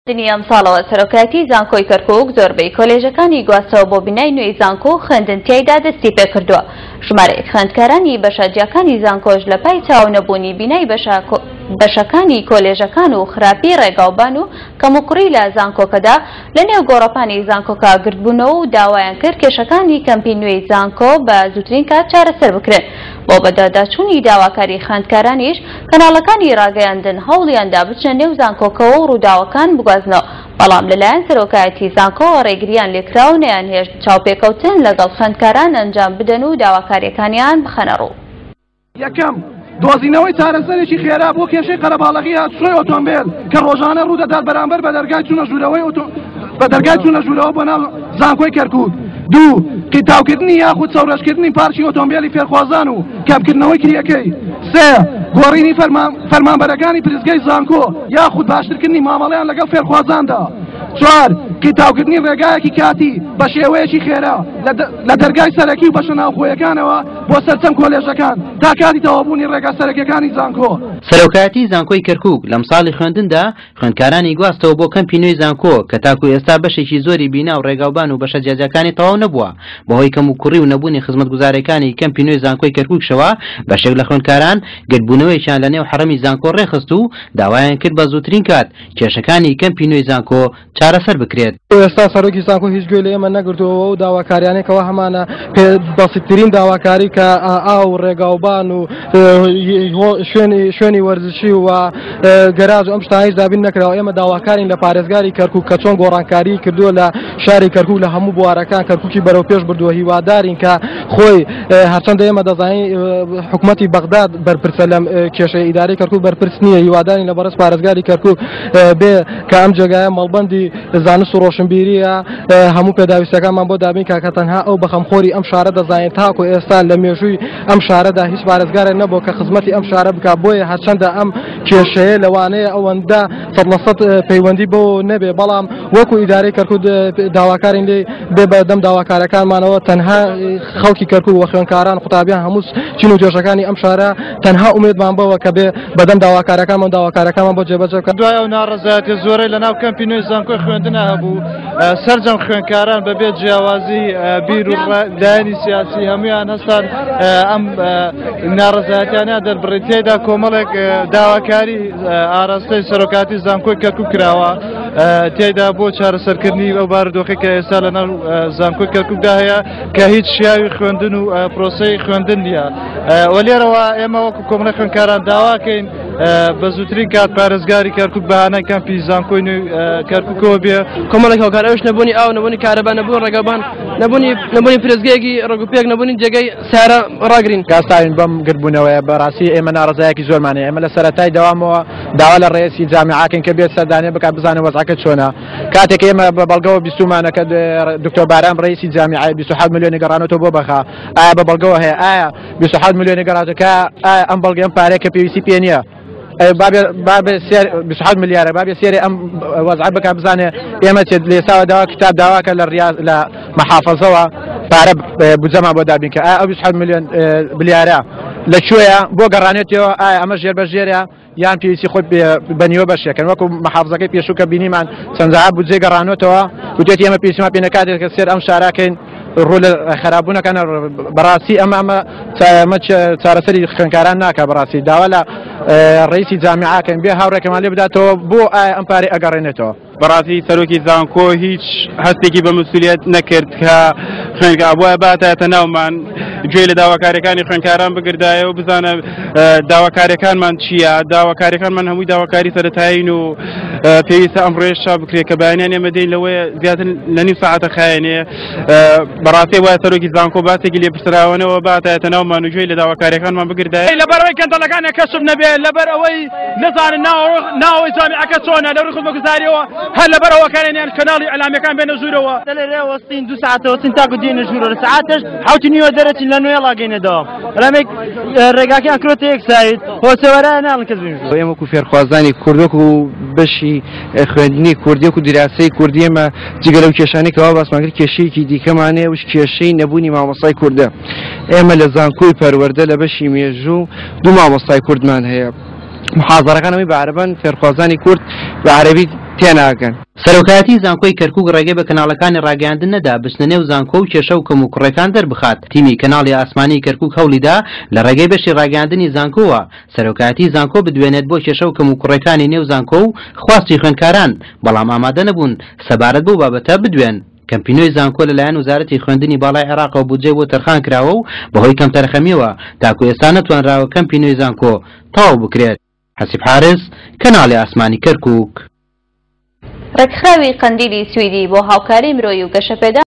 دنیام ساڵەوە سەرۆکایەتی زانکۆی کەرکوک زۆربەی کۆلێژەکانی گواستەوە بۆ بینای نوێی زانکۆ و خوێندنتیایدا دەستی پێکردووە. ژمارەیەک خوێندکارانی بەشەجیاکانی زانکۆش لە پای چاونەبوونی بینای بەشەکانی کۆلێژەکان و خراپی ڕێگاوبان و کەموکڕی لە زانکۆکەدا لە نێو گۆڕەپانی زانکۆکە گرتبوونەوە و داوایان کرد کێشەکانی کەمپی نوێی زانکۆ بە زووترین کات چارەسەر بکرێن. بۆ بەداداچوونی داواکاری خوێندکارانیش کەناڵەکانی ڕاگەیاندن هەوڵیاندا بچنە نێو زانکۆکەوە و ڕووداوەکان بگوازنەوە، بەڵام لەلایەن سەرۆکایەتی زانکۆ ڕێگریان لێکراو و نەیانهێشت چاوپێکەوتن لەگەڵ خوێندکاران ئەنجام بدەن و داواکاریەکانیان بخەنە ڕوو. یەکەم دۆزینەوەی چارەسەرێکی خێرا بۆ کێشەی قەرەباڵغی هاتوچۆی ئۆتۆمبیل کە ڕۆژانە ڕوودەدات بەرامبەر بە دەرگای چوونە ژوورەوە بۆ ناو زانکۆی کەرکوک. دوو قیتاوکردنی یاخود چاورەشکردنی پارچی ئۆتۆمبیلی فێرخوازان و کەمکردنەوەی کریەکەی. سێ گۆڕینی فەرمانبەرەکانی پرزگای زانکۆ یاخود باشترکردنی مامەڵەیان لەگەڵ فێرخوازاندا. چوار قیتاوکردنی ڕێگایەکی کاتی بە شێوەیەکی خێرا لە دەرگای سەرەکی و بەشە ناوخۆیەکانەوە بۆ سەرچەم کۆلێژەکان تا کاتی تەوابوونی ڕێگا سەرەکیەکانی زانکۆ. سەرۆکایەتی زانکۆی کەرکوک لەم ساڵی خوێندندا خوێندکارانی گواستەوە بۆ کەمپی نوێی زانکۆ کە تاکو ئێستا بەشێکی زۆری بینا و ڕێگاوبان و بەشە جیاجەکانی تەواو نەبووە بەهۆی کەموکوڕی و نەبوونی خزمەتگوزارەکانی کەمپی نوێی زانکۆی کەرکوکشەوە بەشێک لە خوێندکاران گرتبوونەوەیشیان لە نێو حرەمی زانکۆ ڕێخست و داوایان کرد بە زووترین کات کێشەکانی کەمپی نوێی زانکۆ چارەسەر بکرێت. ئێستا سەرۆکی زانکۆ هیچ گوێ لە ئێمە نەگرتووە و داواکاریانێکەوە هەمانە بەسیترین داواکاری کە ئاو ڕێگاوبان و شوێنی وەرزشی و گەراج و ئەم شتانەی دابین نەکراوە. ئێمە داواکارین لە پارێزگاری کەرکوک کە چۆن گۆڕانکاری کردووە لە شاری کەرکوک لە هەموو بوارەکان کەرکوکی بەرەو پێش بردووە. هیوادارین کە خۆی هەرچەندە ئێمە دەزانین حکوومەتی بەغداد بەرپرسە لەم کێشەی ئیدارەی کەرکوک بەرپرس نییە. هیوادارین لە بەڕێز پارێزگاری کەرکوک بێ کە ئەم جێگایە مەڵبەندی زانست و ڕۆشنبیریە هەموو پێداویستەکانمان بۆ دابین کە تەنها ئەو بەخەمخۆری ئەم شارە دەزانین تاکو ئێستا لە مێژووی ئەم شارەدا هیچ پارێزگارێک نەبوو کە خزمەتی ئەم شارە بکە. بۆیە هەرچەندە ئەم کێشەیە لەوانەیە ئەوەندە 100% پەیوەندی بۆ نەبێ، بەڵام وەکو ئیدارەی کەرکوک داواکارین لێ بێ بەدەم داواکارەکانمانەوە تەنها خەڵکی کەرکوک و خوێندکاران قوتابیان هەموو چین و جێژەکانی ئەم شارە تەنها ئومێدمان بەوە کە بێ بەدەم داواکارەکانمان بۆ جێبەجێ بکەن. دوای ئەو ناڕەزایەتی زۆرەی لەناو کەمپی نوێی زانکۆی خوێندنە هەبوو سەرجەم خوێندکاران بەبێ جیاوازی بیر و لایەنی سیاسی هەمویان هەستان ئەم ناڕەزایەتیانیان دەربڕی. تێیدا کۆمەڵێک داواکاری ئاراستەی سەرۆکاتی زانکۆی کەرکوک کراوە تێیدا بۆ چارەسەرکردنی ئەو بارودۆخی کە ئێستا لەناو زانکۆی کەرکوکدا هەیە کە هیچ شیاوی خوێندن و پرۆسەی خوێندن نیە. وە لێرەوە ئێمە وەکو کۆمەڵێک خوێندکاران داواکەین بە زووترین کات پارێزگاری کەرکوک بەهانەی کەمپی زانکۆی نوێی کەرکوکەوە بێ. کۆمەڵێک هۆکار ئەوش نەبوونی ئاو، نەبوونی کارەبا، نەبوون ڕێگەبان، نەبوونی پرزگەیەکی ڕێگوپێک، نەبوونی جێگەی سارە ڕاگرین. گاستاوین بەم گرتبوونەوەیە بەڕاستی ئێمە ناڕزایەکی زۆرمانەیە. ئێمە لە سەرەتای دەوامەوە داوا لە ڕێسی جامیعاکەین کە بێت سەردانێ بکات بزانێت وەزعەکە چۆنە. کاتێک ئێمە بە بەڵگەوە بیستمانە کە دکتۆر باران ڕێسی جامیعای 27 ملیۆنی گەڕانەوە بۆ بەخا ئایا بە بەڵگەوە هەیە ئایا 27 ملیۆنی گەڕاتەکە ئایا ئەم بەڵگە ئەم پارەیە کە پێویستی پێ نییە 27 ملیارە بابێ سێری ئەم وەزعە بکات بزانێ ئێمە چێت لێساوە داوا کتاب داواکە لە مەحافەزەوە پارە بجەما بۆ دابین کە ئایا ئەو 27 ملیۆن بلیارە لەکوێیە بۆ گەڕانێتەوە ئایا ئەمە ژێر بەژێرە یان پێویستی خۆی بەنیوە بەشێکن وەکو مەحافزەکەی پێشوو کە بینیمان چەندەها بودجێ گەڕانێتەوە وتێت ئێمە پێویستمان پێ نەکاتێت کە سێر ئەم شاراکەین ڕوو لە خراپبوونەکەنە بەڕاستی ئەمە چارەسەری خوێندکاران ناکە. بەڕاستی داوا لە ڕئیسی جامیعاکەن بێ هاوڕێکەمان لێ بداتەوە بۆ ئایا ئەم پارەی ئەگەڕێنێتەوە. بەڕاستی سەرۆکی زانکۆ هیچ هەستێکی بە مەسئولیت نەکرد کە خوێندکار بووە باتایەتە ناومان گوێ لە داواکاریەکانی خوێندکاران بگردایە و بزانە داواکاریەکانمان چییە. داواکاریەکانمان هەمووی داواکاری سەرەتایین و پێویستە ئەم ڕێژا بکرێت کە بەیانیان ئێمە دەین لەوەیە زیاتر لە نیم ساعەتە خایەنێ. بەڕاستی وایە سەرۆکی زانکۆ باسێکی لێپرسراوەنەوە باتایەتە ناومان و گوێ لە داواکاریەکانمان بگردایە لەبەرەوەی کەندەڵەکانی کەسب نەبێ لەبەر ئەوەی نەزانن ناوەی جامیعەکە چۆنە لە ڕووی خزمەتگوزاریەوە هەر لەبەرەوە کارێنیان کەناڵی ئەلامەکان بێنە ژوورەوە لەرێ وەستین 2 ساعتەوە وەستین تاکو دێنە ژوورە ساعتش 7:30 دەرەچین لە نوێ لاگەینەدەوە ئەلامێک ڕێگاکیان کرۆتە یەک سایت هۆسەوەرایە ناڵن کەس بێنە. ئێمە وەکو فێرخوازانی کوردۆک و بەشی خوێندنی کوردی و دیراسی کوردی ئێمە جگە لەو کێشانەی کەوا باسمان کرد کێشەیەکی دیکەمانەیە وش کێشەی نەبوونی مامۆستای کوردە. ئێمە لە زانکۆی پەروەردە لە بەشی مێژوو 2 مامۆستای کوردمان هەیە. محاضەرەکانەوەی بە عەرەبەن فێرخوازانی کورد بە عەرەبی تێناگەن. سەرۆکایەتی زانکۆی کەرکوک ڕێگەی بە کەناڵەکانی ڕاگەیاندن نەدا بچنە نێو زانکۆ و کێشە و کەم و کوڕەکان دەربخات. تیمی کەناڵی ئاسمانی کەرکوک هەوڵیدا لە ڕێگەی بەشی ڕاگەیاندنی زانکۆوە سەرۆکایەتی زانکۆ بدوێنێت بۆ کێشە و کەم و کوڕەکانی نێو زانکۆ و خواستی خوێندکاران، بەڵام ئامادە نەبوون سەبارەت بەو بابەتە بدوێن. کەمپینۆی زانکۆ لەلایەن وزارەتی خوێندنی باڵای عێراقەوە بودجێ بۆ تەرخان کراوە و بەهۆی کەم تەرخەمیەوە تاکو ئێستا نەتوانراوە کەمپینۆی زانکۆ تەواو بکرێت. حسیب حارس، کەناڵی ئاسمانی کەرکوک. ڕێکخراوی قەندیلی سویدی بۆ هاوکاری مرۆیی و گەشەپێدا